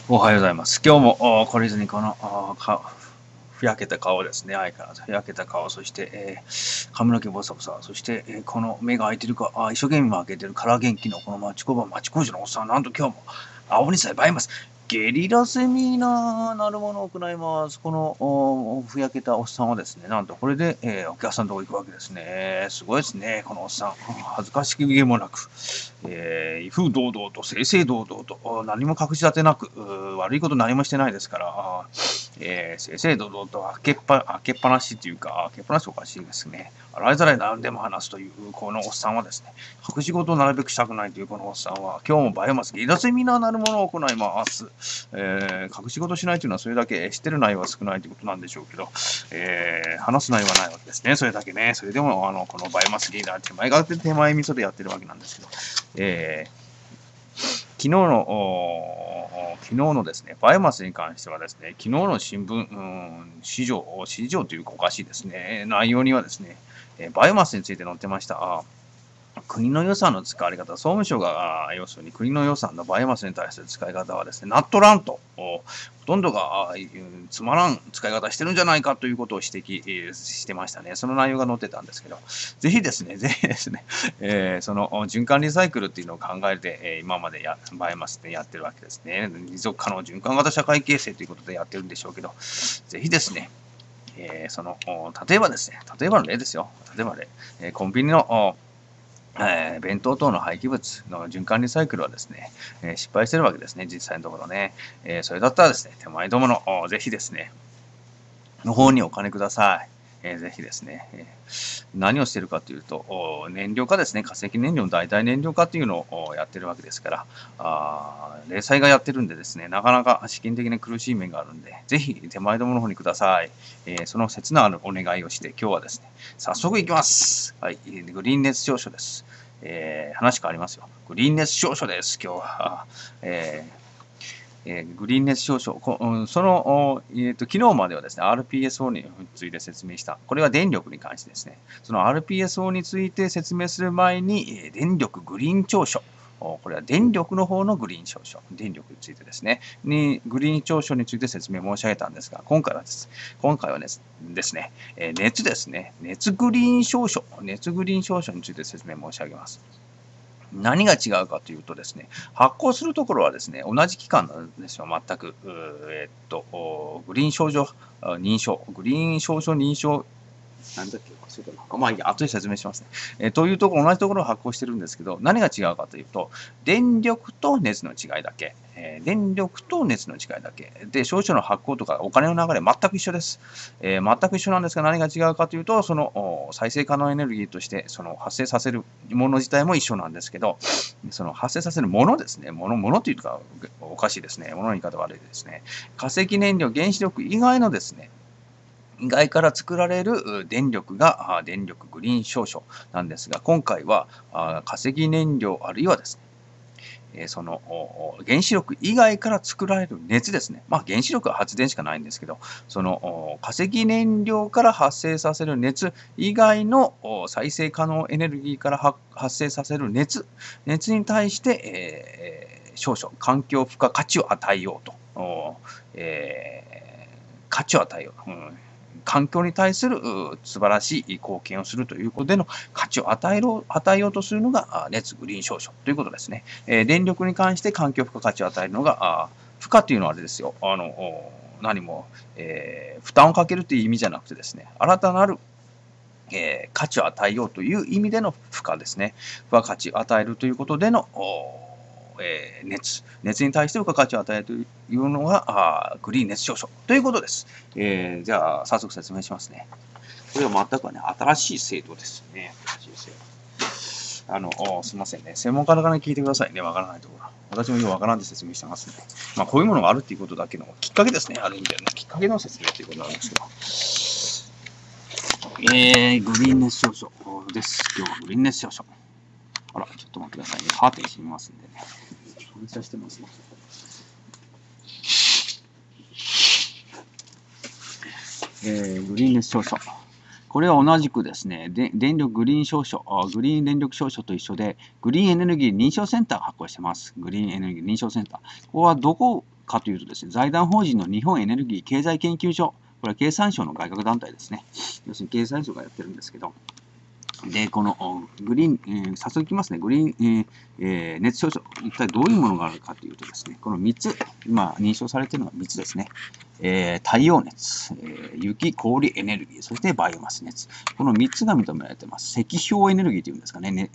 おはようございます。今日も懲りずにこのふやけた顔ですね。相変わらずふやけた顔、そして、髪の毛ボサボサ、そして、この目が開いてるか、一生懸命開けてるから元気のこの町工場のおっさん、なんと今日も青にさえ映えます。ゲリラセミナーなるものを行います。このふやけたおっさんはですね、なんとこれで、お客さんのとこ行くわけですね。すごいですね、このおっさん。恥ずかしげもなく、威風堂々と、正々堂々と、何も隠し立てなく、悪いこと何もしてないですから、正々堂々と開けっぱなしっていうか、開けっぱなしおかしいですね。洗いざらい何でも話すという、このおっさんはですね、隠し事をなるべくしたくないというこのおっさんは、今日もバイオマスゲリラセミナーなるものを行います。隠し事しないというのはそれだけ知ってる内容は少ないということなんでしょうけど、話す内容はないわけですね。それだけね。それでも、このバイオマスゲリラ手前味噌でやってるわけなんですけど、昨日のですね、バイオマスに関してはですね、昨日の新聞、市場というかおかしいですね、内容にはですね、バイオマスについて載ってました。国の予算の使われ方、総務省が要するに国の予算のバイオマスに対する使い方はですね、なっとらんと、ほとんどがつまらん使い方してるんじゃないかということを指摘してましたね。その内容が載ってたんですけど、ぜひですね、その循環リサイクルっていうのを考えて、今までバイオマスでやってるわけですね。持続可能循環型社会形成ということでやってるんでしょうけど、ぜひですね、例えばの例ですよ。例えばね、コンビニの弁当等の廃棄物の循環リサイクルはですね、失敗してるわけですね、実際のところね。それだったらですね、手前どもの、ぜひですね、の方にお金ください。ぜひですね、何をしているかというと、燃料化ですね、化石燃料の代替燃料化というのをやってるわけですから、零細がやってるんでですね、なかなか資金的に苦しい面があるんで、ぜひ手前どもの方にください。その切なるお願いをして、今日はですね、早速いきます。はい、グリーン熱証書です。話変わりますよ。グリーン熱証書です、今日は。グリーン熱証書、昨日まではですね、RPSO について説明した。これは電力に関してですね。その RPSO について説明する前に、電力グリーン証書。これは電力の方のグリーン証書。電力についてですね。グリーン証書について説明申し上げたんですが、今回はですね、熱ですね。熱グリーン証書について説明申し上げます。何が違うかというとですね、発行するところはですね、同じ期間なんですよ、全く。グリーン証書認証、グリーン証書認証、なんだっけ、忘れたな。まあいいや、後で説明しますね。というところ、同じところを発行してるんですけど、何が違うかというと、電力と熱の違いだけ。電力と熱の違いだけ。で、証書の発行とかお金の流れ全く一緒です。全く一緒なんですが、何が違うかというと、その再生可能エネルギーとして、その発生させるもの自体も一緒なんですけど、その発生させるものですね。ものというか、おかしいですね。ものの言い方悪いですね。化石燃料、原子力以外のですね、外から作られる電力が電力グリーン証書なんですが、今回は化石燃料あるいはですね、その原子力以外から作られる熱ですね。まあ原子力は発電しかないんですけど、その化石燃料から発生させる熱以外の再生可能エネルギーから発生させる熱に対して、証書、環境負荷価値を与えようと。価値を与えよう。環境に対する素晴らしい貢献をするということでの価値を与えようとするのが熱グリーン証書ということですね。電力に関して環境負荷価値を与えるのが、負荷というのはあれですよ。何も、負担をかけるという意味じゃなくてですね、新たなる価値を与えようという意味での負荷ですね。付加価値を与えるということでの熱に対して付加価値を与えるというのがグリーン熱証書ということです。じゃあ早速説明しますね。これは全くね、新しい制度ですね。新しい制度。すみませんね。専門家の方に聞いてくださいね。わからないところ。私もよくわからんで説明してますね。まあ、こういうものがあるっていうことだけのきっかけですね。ある意味でのきっかけの説明ということなんですけど。グリーン熱証書です。今日はグリーン熱証書。あら、ちょっと待ってくださいね。カーテン閉めますんでね。反射してますね。グリーン熱証書。これは同じくですね、電力グリーン証書、グリーン電力証書と一緒で、グリーンエネルギー認証センターが発行しています。グリーンエネルギー認証センター。ここはどこかというとですね、財団法人の日本エネルギー経済研究所、これは経産省の外郭団体ですね。要するに経産省がやってるんですけど、で、このグリーン、早速いきますね。グリーン、熱証書、一体どういうものがあるかというとですね、この3つ、今認証されているのが3つですね。太陽熱、雪、氷エネルギー、そしてバイオマス熱。この3つが認められています。赤氷エネルギーというんですかね、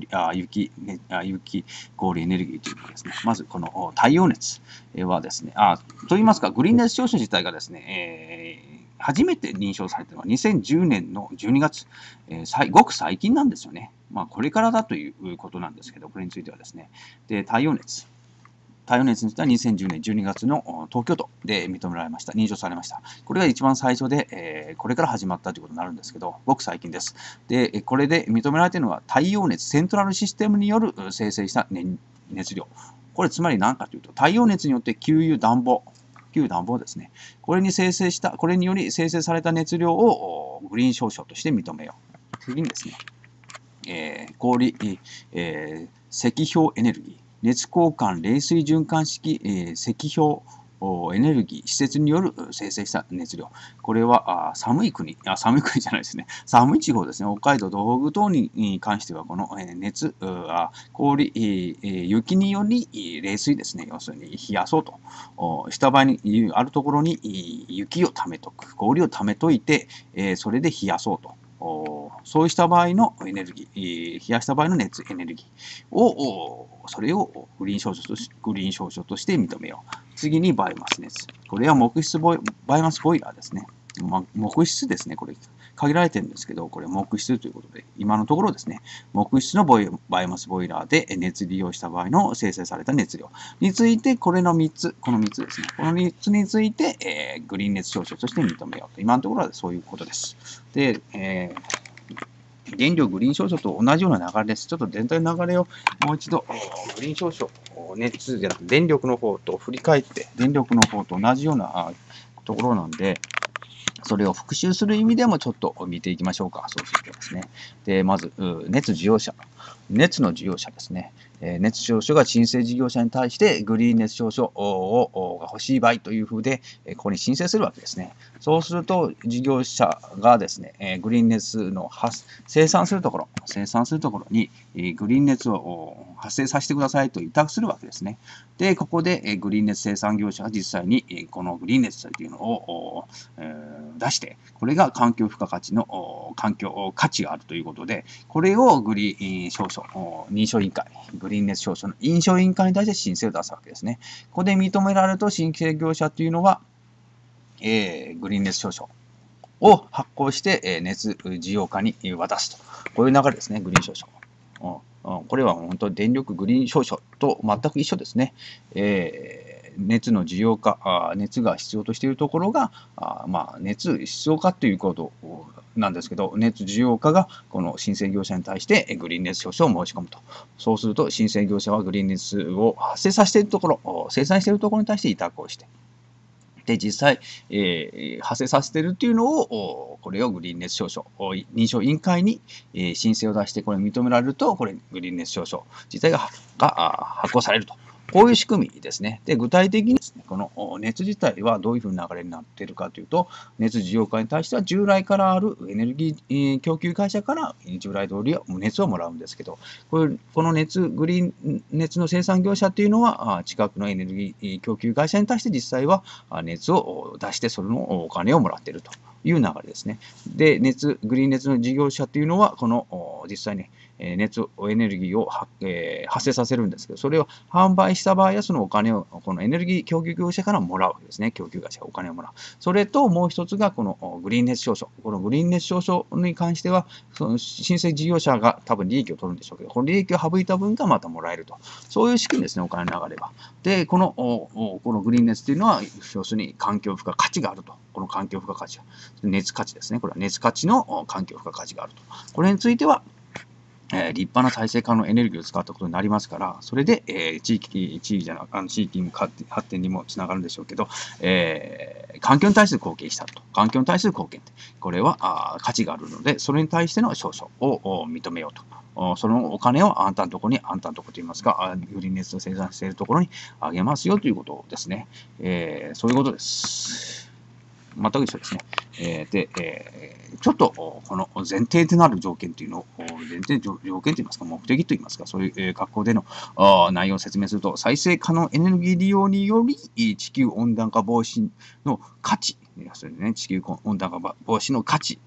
雪、氷エネルギーというのはですね、まずこの太陽熱はですね、といいますか、グリーン熱証書自体がですね、初めて認証されたのは2010年の12月、ごく最近なんですよね。これからだということなんですけど、これについてはですね。で、太陽熱については2010年12月の東京都で認められました。認証されました。これが一番最初で、これから始まったということになるんですけど、ごく最近です。で、これで認められているのは太陽熱セントラルシステムによる生成した熱量。これつまり何かというと、太陽熱によって旧暖房ですね。これにより生成された熱量をグリーン証書として認めよう。次にですね、氷、赤氷エネルギー、熱交換冷水循環式、赤氷エネルギー施設による生成した熱量。これは寒い国じゃないですね。寒い地方ですね。北海道、東北等に関しては、この氷、雪により冷水ですね。要するに冷やそうと。した場合に、あるところに雪を溜めとく。氷を溜めといて、それで冷やそうと。そうした場合のエネルギー、冷やした場合の熱エネルギーを、それをグリーン証書として認めよう。次にバイオマス熱。これはバイオマスボイラーですね。木質ですね。これ、限られてるんですけど、これ木質ということで、今のところですね、木質のバイオマスボイラーで熱利用した場合の生成された熱量について、この3つですね。この3つについて、グリーン熱証書として認めようと。今のところはそういうことです。で、電力グリーン証書と同じような流れです。ちょっと全体の流れをもう一度、グリーン証書、熱じゃなくて電力の方と振り返って、電力の方と同じようなところなんで、それを復習する意味でもちょっと見ていきましょうか。そうするとですね。で、まず、熱需要者。熱の需要者ですね。熱証書が申請事業者に対してグリーン熱証書が欲しい場合というふうで、ここに申請するわけですね。そうすると、事業者がですね、グリーン熱の生産するところに、グリーン熱を発生させてくださいと委託するわけですね。で、ここでグリーン熱生産業者が実際にこのグリーン熱というのを出して、これが環境付加価値の価値があるということで、これをグリーン証書、認証委員会、グリーン熱証書の認証委員会に対して申請を出すわけですね。ここで認められると申請業者というのは、グリーン熱証書を発行して、熱事業家に渡すと。こういう流れですね、グリーン証書。これは本当に電力グリーン証書と全く一緒ですね。熱の需要化、熱が必要としているところが、熱必要かということなんですけど、熱需要家がこの申請業者に対してグリーン熱証書を申し込むと。そうすると、申請業者はグリーン熱を発生させているところ、生産しているところに対して委託をして、で、実際、発生させているというのを、これをグリーン熱証書、認証委員会に、申請を出して、これ認められると、これ、グリーン熱証書自体が発行されると。こういう仕組みですね。で、具体的にですね、この熱自体はどういうふうな流れになっているかというと、熱事業家に対しては従来からあるエネルギー供給会社から従来通り熱をもらうんですけど、このグリーン熱の生産業者というのは、近くのエネルギー供給会社に対して実際は熱を出して、それのお金をもらっているという流れですね。で、グリーン熱の事業者というのは、この実際にエネルギーを発生させるんですけど、それを販売した場合は、そのお金をこのエネルギー供給業者からもらうわけですね。供給会社がお金をもらう。それともう一つが、このグリーン熱証書。このグリーン熱証書に関しては、その申請事業者が多分利益を取るんでしょうけど、この利益を省いた分がまたもらえると。そういう仕組みですね、お金の流れは。で、このグリーン熱というのは、要するに環境負荷価値があると。この環境負荷価値は。熱価値ですね。これは熱価値の環境負荷価値があると。これについては、立派な再生可能エネルギーを使ったことになりますから、それで、地域の発展にもつながるんでしょうけど、環境に対する貢献したと。環境に対する貢献って、これは価値があるので、それに対しての証書を認めようと。 そのお金をあんたのところに、あんたのところと言いますか、グリーンネスを生産しているところにあげますよということですね。そういうことです。全く一緒ですね。ちょっと、この前提となる条件というのを、前提条件といいますか、目的といいますか、そういう学校での内容を説明すると、再生可能エネルギー利用により、地球温暖化防止の価値、それでね、地球温暖化防止の価値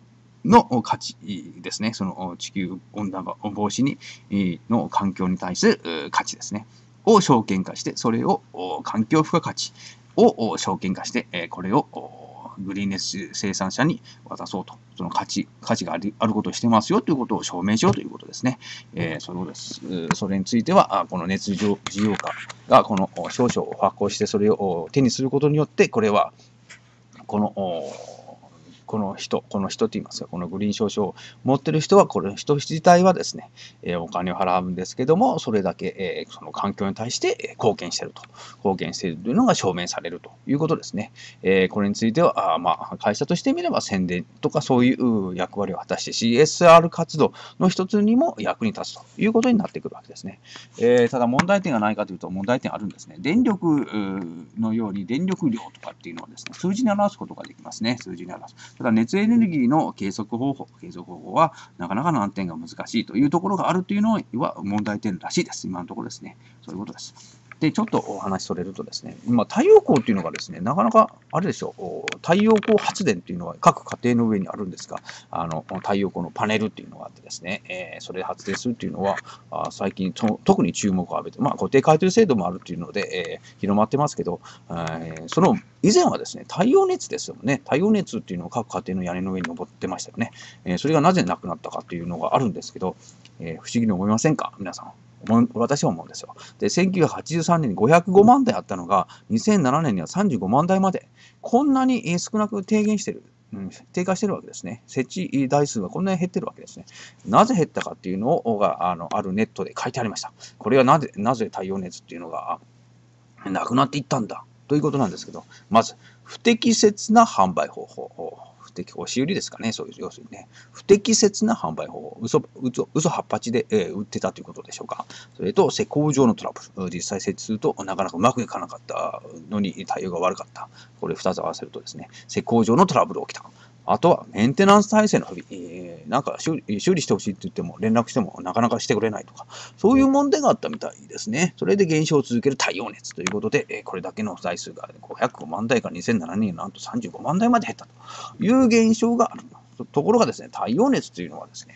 ですね。その地球温暖化防止の環境に対する価値ですね。を証券化して、それを環境付加価値を証券化して、これをグリーンネス生産者に渡そうと。その価値があることをしてますよということを証明しようということですね。そういうことです。それについては、この熱事業家がこの証書を発行して、それを手にすることによって、これは、この人といいますか、このグリーン証書を持ってる人は、この人自体はですね、お金を払うんですけども、それだけ、その環境に対して貢献しているというのが証明されるということですね。これについては、会社としてみれば宣伝とかそういう役割を果たして CSR 活動の一つにも役に立つということになってくるわけですね。ただ問題点がないかというと問題点あるんですね。電力のように電力量とかっていうのはですね、数字に表すことができますね。数字に表す。ただ熱エネルギーの計測方法はなかなか難点が難しいというところがあるというのは問題点らしいです。今のところですね。そういうことです。で、ちょっとお話それるとですね、今、太陽光っていうのがですね、なかなか、あれでしょう、太陽光発電っていうのは各家庭の上にあるんですが、太陽光のパネルっていうのがあってですね、それで発電するっていうのは、最近特に注目を浴びて、固定買取制度もあるっていうので、広まってますけど、その以前はですね、太陽熱ですよね。太陽熱っていうのを各家庭の屋根の上に登ってましたよね。それがなぜなくなったかっていうのがあるんですけど、不思議に思いませんか皆さん。私は思うんですよ。で、1983年に505万台あったのが、2007年には35万台まで、こんなに少なく低下してるわけですね。設置台数がこんなに減ってるわけですね。なぜ減ったかっていうのが、あるネットで書いてありました。これはなぜ太陽熱っていうのがなくなっていったんだということなんですけど、まず、不適切な販売方法。押し売りですかね、そういう、要するにね。不適切な販売方法。嘘八八で、売ってたということでしょうか。それと、施工上のトラブル。実際設置するとなかなかうまくいかなかったのに対応が悪かった。これ2つ合わせるとですね、施工上のトラブル起きた。あとはメンテナンス体制の不備、なんか修理してほしいって言っても連絡してもなかなかしてくれないとか、そういう問題があったみたいですね。それで減少を続ける太陽熱ということで、これだけの台数が505万台から2007年になんと35万台まで減ったという現象がある。ところがですね、太陽熱というのはですね、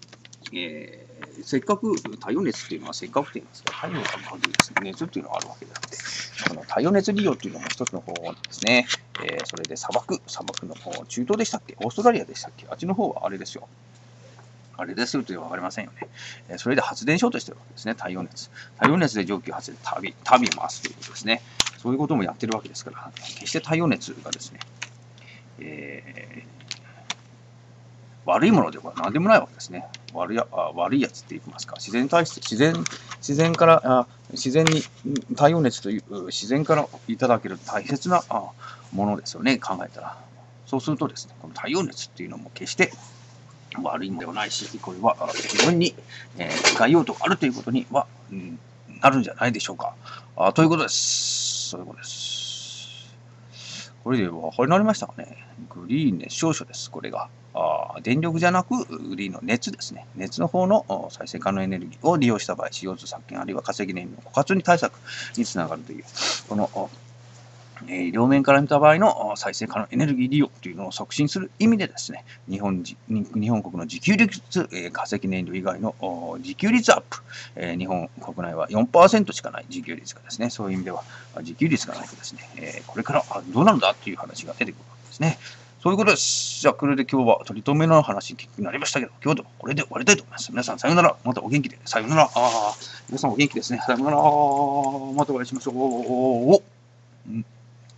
せっかく太陽熱っていうのはせっかくと言いますか、太陽のですね、熱っていうのがあるわけであって、この太陽熱利用っていうのも一つの方法ですね。それで砂漠の方、中東でしたっけ、オーストラリアでしたっけ、あっちの方はあれですよ。あれですよというのは分かりませんよね。それで発電しようとしてるわけですね、太陽熱。太陽熱で蒸気を発電、タービンを回すということですね。そういうこともやってるわけですから、決して太陽熱がですね、悪いものでは何でもないわけですね。悪いやつって言いますか、自然に太陽熱という自然からいただける大切なものですよね、考えたら。そうするとですね、この太陽熱っていうのも決して悪いものではないし、これは自分に使い用途があるということには、なるんじゃないでしょうか。ということです。そういうことです。これで分かりになりましたかね。グリーン熱証書です、これが。電力じゃなく、グリーンの熱ですね。熱の方の再生可能エネルギーを利用した場合、CO2 削減あるいは化石燃料の枯渇に対策につながるという、この両面から見た場合の再生可能エネルギー利用というのを促進する意味でですね、日本国の自給率、化石燃料以外の自給率アップ、日本国内は 4% しかない自給率がですね、そういう意味では自給率がないとですね、これからどうなるんだという話が出てくるわけですね。そういうことです。じゃあ、これで今日は取り留めの話になりましたけど、今日でもこれで終わりたいと思います。皆さん、さようなら。またお元気で。さようなら。皆さんお元気ですね。さようなら。またお会いしましょう。